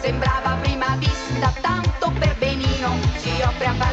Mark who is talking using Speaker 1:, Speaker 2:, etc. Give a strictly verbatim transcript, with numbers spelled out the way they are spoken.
Speaker 1: Sembrava a prima vista tanto per benino, si offre a